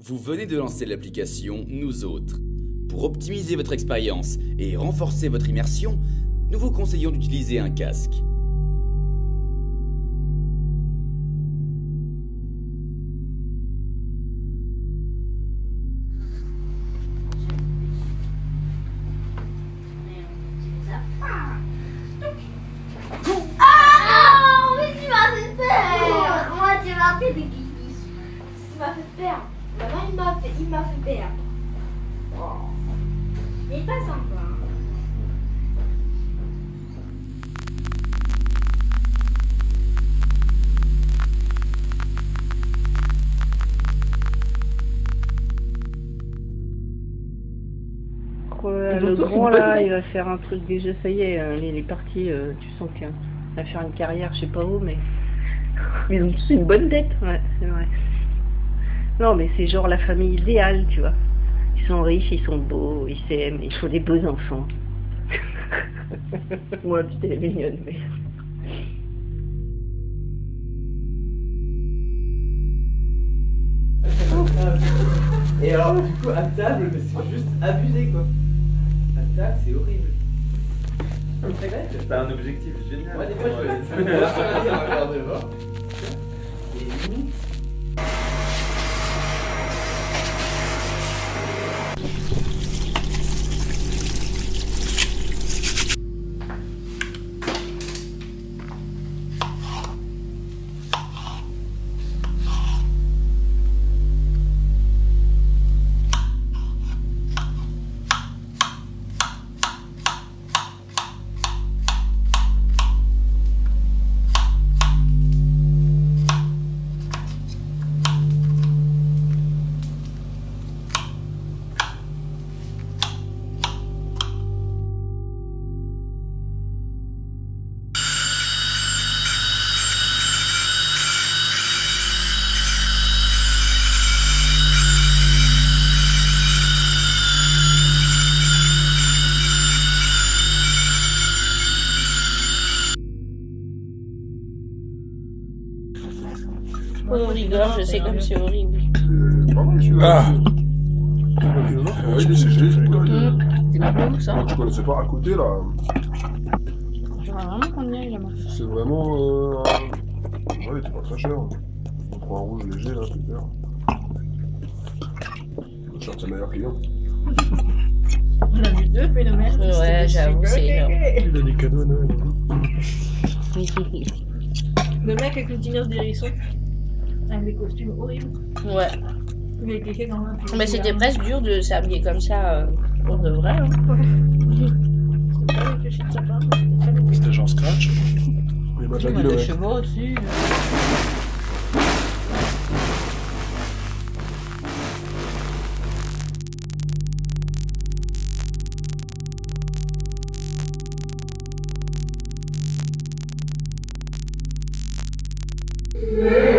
Vous venez de lancer l'application Nous Autres. Pour optimiser votre expérience et renforcer votre immersion, nous vous conseillons d'utiliser un casque. Ah oui, tu m'as fait peur. Moi, tu m'as fait des guichis. Tu m'as fait peur. Maman, il m'a fait peur. Oh. Il est pas sympa. Hein. Le grand là, il va faire un truc déjà, ça y est, il est parti, tu sens qu'il va faire une carrière, je sais pas où, mais ils ont tous une bonne tête, ouais, c'est vrai. Non, mais c'est genre la famille idéale, tu vois. Ils sont riches, ils sont beaux, ils s'aiment, ils font des beaux enfants. Moi, tu t'es mignonne, mais... Et alors, du coup, à table, mais c'est juste abusé, quoi. À table, c'est horrible. T'as un objectif génial. Moi, des fois, je me dis, un verre de vin. Et limite. On rigole, je sais comme c'est horrible. C'est pas mal celui-là. Ah. Oui, c'est GG. C'est pas bon ça. Tu connaissais pas à côté là. J'aurais vraiment qu'on y aille là-bas. C'est vraiment. Ouais, il était pas très cher. On prend un rouge léger là, super. Notre cher, c'est le meilleur client. On a vu deux phénomènes. Ouais, j'avoue, c'est énorme. Il a des cadeaux à Noël. Le mec avec le dîner des hérissons, avec des costumes horribles. Ouais. Il a été fait dans un film. Mais c'était presque dur de s'habiller comme ça pour de vrai. Hein. C'est pas réfléchi de sa part. C'était très C'était genre Scratch. Il m'a déjà dit bien. le Des mec. chevaux aussi. Yeah.